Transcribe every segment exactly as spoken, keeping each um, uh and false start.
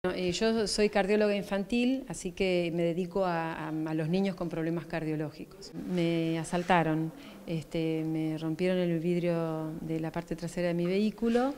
Eh, Yo soy cardióloga infantil, así que me dedico a, a- a los niños con problemas cardiológicos. Me asaltaron, este, me rompieron el vidrio de la parte trasera de mi vehículo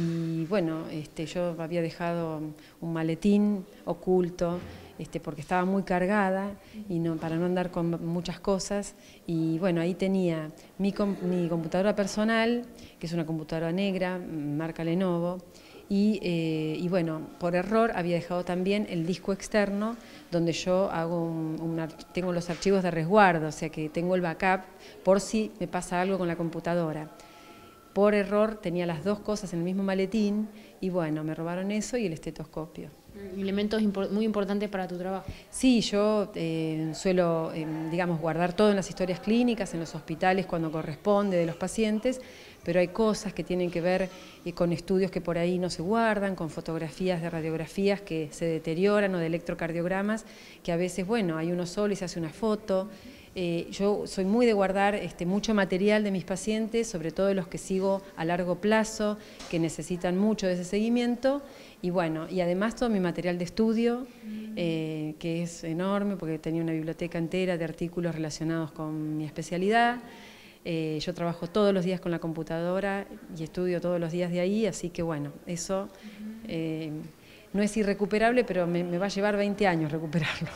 y bueno, este, yo había dejado un maletín oculto este, porque estaba muy cargada y no, para no andar con muchas cosas. Y bueno, ahí tenía mi, com- mi computadora personal, que es una computadora negra, marca Lenovo. Y, eh, y bueno, por error había dejado también el disco externo donde yo hago un, un, tengo los archivos de resguardo, o sea que tengo el backup por si me pasa algo con la computadora. Por error tenía las dos cosas en el mismo maletín y bueno, me robaron eso y el estetoscopio. Elementos impor muy importantes para tu trabajo. Sí, yo eh, suelo, eh, digamos, guardar todo en las historias clínicas, en los hospitales cuando corresponde de los pacientes, pero hay cosas que tienen que ver eh, con estudios que por ahí no se guardan, con fotografías de radiografías que se deterioran o de electrocardiogramas, que a veces, bueno, hay uno solo y se hace una foto. Eh, yo soy muy de guardar este, mucho material de mis pacientes, sobre todo de los que sigo a largo plazo, que necesitan mucho de ese seguimiento, y bueno, y además todo mi material de estudio, eh, que es enorme, porque tenía una biblioteca entera de artículos relacionados con mi especialidad. Eh, yo trabajo todos los días con la computadora y estudio todos los días de ahí, así que bueno, eso eh, no es irrecuperable, pero me, me va a llevar veinte años recuperarlo.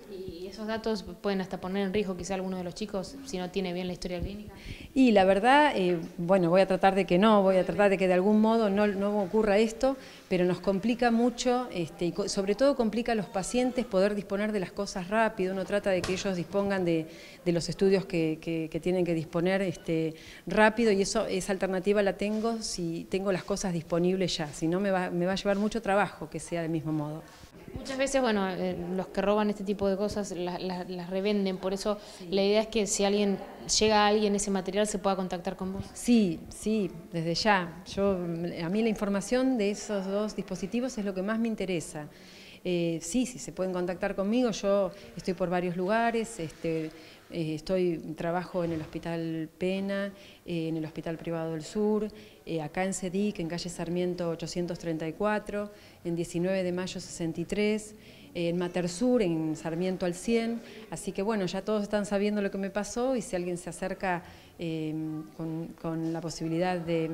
Y esos datos pueden hasta poner en riesgo quizá alguno de los chicos si no tiene bien la historia clínica. Y la verdad, eh, bueno, voy a tratar de que no, voy a tratar de que de algún modo no, no ocurra esto, pero nos complica mucho, este, y co sobre todo complica a los pacientes poder disponer de las cosas rápido. Uno trata de que ellos dispongan de, de los estudios que, que, que tienen que disponer este, rápido, y eso, esa alternativa la tengo si tengo las cosas disponibles ya, si no me va, me va a llevar mucho trabajo que sea del mismo modo. Muchas veces, bueno, eh, los que roban este tipo de cosas las, las, las revenden, por eso sí. La idea es que si alguien llega a alguien ese material se pueda contactar con vos. Sí, sí, desde ya. Yo, a mí la información de esos dos dispositivos es lo que más me interesa. Eh, sí, sí, se pueden contactar conmigo. Yo estoy por varios lugares, este, eh, estoy, trabajo en el Hospital Pena, eh, en el Hospital Privado del Sur, eh, acá en CEDIC, en calle Sarmiento ochocientos treinta y cuatro, en diecinueve de mayo sesenta y tres, eh, en Matersur, en Sarmiento al cien, así que bueno, ya todos están sabiendo lo que me pasó y si alguien se acerca eh, con, con la posibilidad de...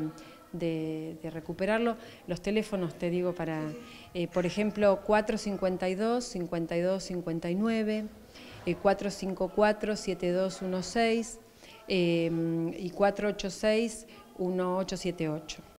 De, de recuperarlo. Los teléfonos, te digo, para, eh, por ejemplo, cuatro cinco dos, cinco dos cinco nueve, eh, cuatro cinco cuatro, siete dos uno seis eh, y cuatro ocho seis, uno ocho siete ocho.